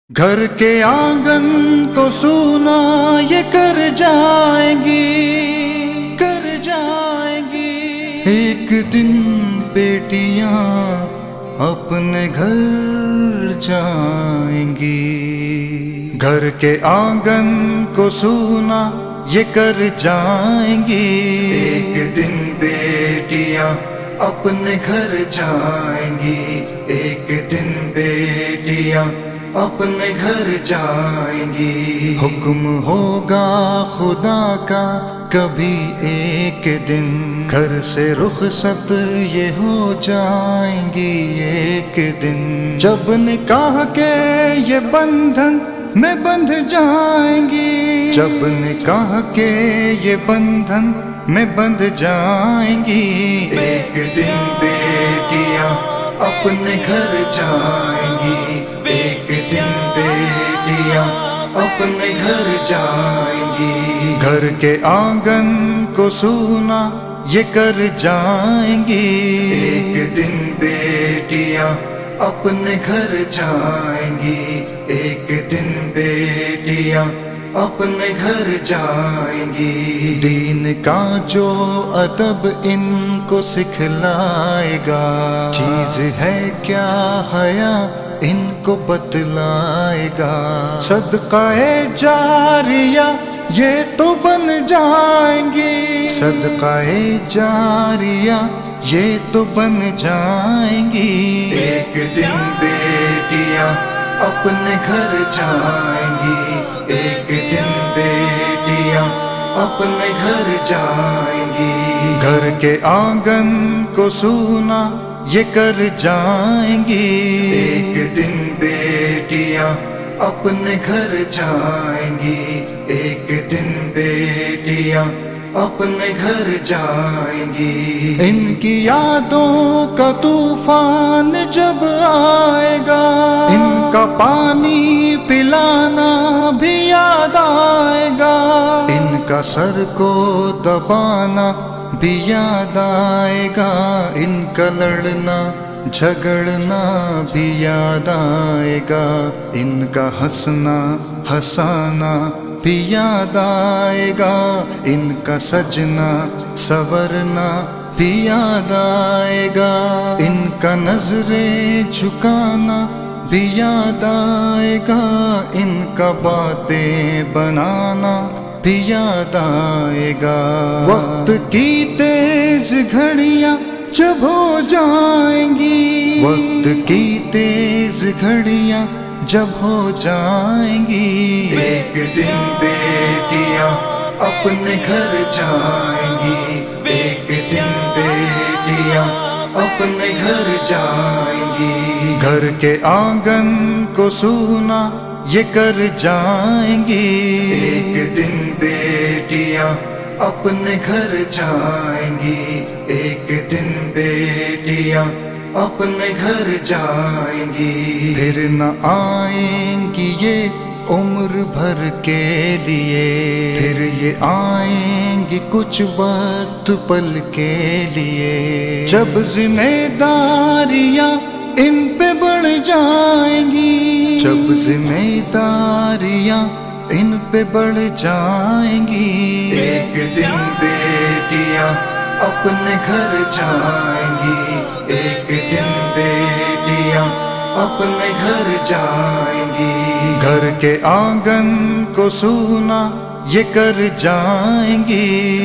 گھر کے آنگن کو سونا یہ کر جائیں گی ایک دن بیٹیاں اپنے گھر جائیں گی۔ گھر کے آنگن کو سونا یہ کر جائیں گی، ایک دن بیٹیاں اپنے گھر جائیں گی، ایک دن بیٹیاں اپنے گھر جائیں گی۔ حکم ہوگا خدا کا کبھی ایک دن، گھر سے رخصت یہ ہو جائیں گی ایک دن۔ جب نکاح کے یہ بندھن میں بندھ جائیں گی، جب نکاح کے یہ بندھن میں بندھ جائیں گی، ایک دن بیٹیاں اپنے گھر جائیں گی، ایک دن بیٹیاں اپنے گھر جائیں گی۔ گھر کے آنگن کو سونا یہ کر جائیں گی، ایک دن بیٹیاں اپنے گھر جائیں گی، ایک دن بیٹیاں اپنے گھر جائیں گی۔ دین کا جو ادب ان کو سکھلائے گا، چیز ہے کیا حیا ان کو بتلائے گا۔ صدقہ جاریہ یہ تو بن جائیں گی، صدقہ جاریہ یہ تو بن جائیں گی۔ ایک دن بیٹیاں اپنے گھر جائیں گی، ایک دن بیٹیاں اپنے گھر جائیں گی۔ گھر کے آنگن کو سونا یہ کر جائیں گی، ایک دن بیٹیاں اپنے گھر جائیں گی، ایک دن بیٹیاں اپنے گھر جائیں گی۔ ان کی یادوں کا طوفان جب آئے گا، ان کا پانی پلانا بھی یاد آئے گا، ان کا سر کو دبانا بھی یاد آئے گا، ان کا لڑنا جھگڑنا بھی یاد آئے گا، ان کا ہنسنا ہنسانا بھی یاد آئے گا، ان کا سجنا سورنا بھی یاد آئے گا، ان کا نظریں جھکانا بھی یاد آئے گا، ان کا باتیں بنانا بھی یاد آئے گا۔ وقت کی تیز گھڑیاں جب ہو جائیں گی، وقت کی تیز گھڑیاں جب ہو جائیں گی، ایک دن بیٹیاں اپنے گھر جائیں گی، ایک دن بیٹیاں اپنے گھر جائیں گی۔ گھر کے آنگن کو سونا یہ کر جائیں گی، ایک دن بیٹیاں اپنے گھر جائیں گی، ایک دن بیٹیاں اپنے گھر جائیں گی۔ پھر نہ آئیں گی یہ عمر بھر کے لیے، پھر یہ آئیں گی کچھ وقت پل کے لیے، جب ذمہ داریاں ان پہ بڑھ جائیں گی، جب ذمہ داریاں ان پہ بڑھ جائیں گی، ایک دن بیٹیاں اپنے گھر جائیں گی، ایک دن بیٹیاں اپنے گھر جائیں گی۔ گھر کے آنگن کو سونا یہ کر جائیں گی،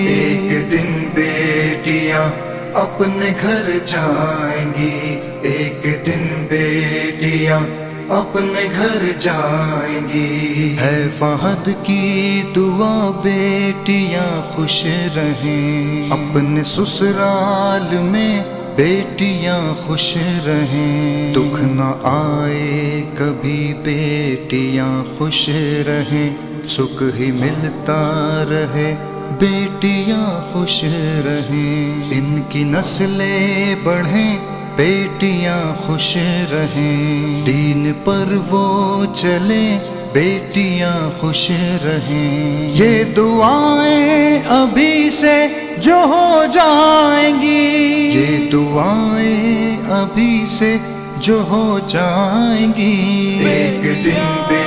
ایک دن بیٹیاں اپنے گھر جائیں گی، ایک دن بیٹیاں اپنے گھر جائیں گی۔ ہے فہد کی دعا بیٹیاں خوش رہیں، اپنے سسرال میں بیٹیاں خوش رہیں، دکھ نہ آئے کبھی بیٹیاں خوش رہیں، سکھ ہی ملتا رہے بیٹیاں خوش رہیں، ان کی نسلیں بڑھیں بیٹیاں خوش رہیں، دین پر وہ چلیں بیٹیاں خوش رہیں، یہ دعائیں ابھی سے جو ہو جائیں گی، یہ دعائیں ابھی سے جو ہو جائیں گی، ایک دن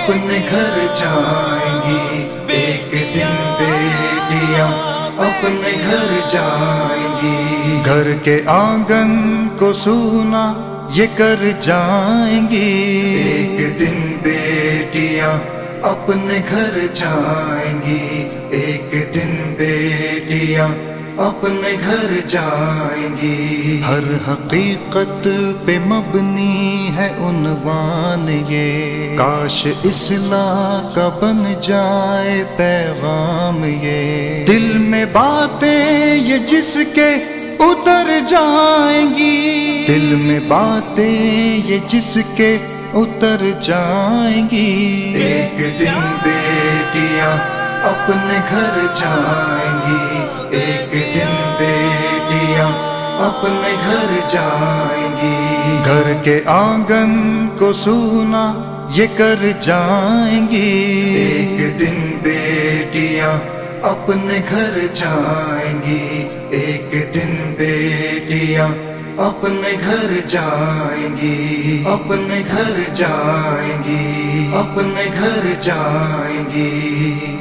اپنے گھر جائیں گی، ایک دن بیٹیاں اپنے گھر جائیں گی، گھر کے آنگن کو سونا یہ کر جائیں گی، ایک دن بیٹیاں اپنے گھر جائیں گی، ایک دن بیٹیاں اپنے گھر جائیں گی، ہر حقیقت پہ مبنی ہے عنوان یہ، کاش اصلاح کا بن جائے پیغام یہ، دل میں باتیں یہ جس کے اتر جائیں گی، دل میں باتیں یہ جس کے اتر جائیں گی، ایک دن بیٹیاں اپنے گھر جائیں گی، ایک دن بیٹیاں اپنے گھر جائیں گی، گھر کے آنگن کو سونا یہ کر جائیں گی، ایک دن بیٹیاں اپنے گھر جائیں گی، ایک دن بیٹیاں اپنے گھر جائیں گی، اپنے گھر جائیں گی، اپنے گھر جائیں گی۔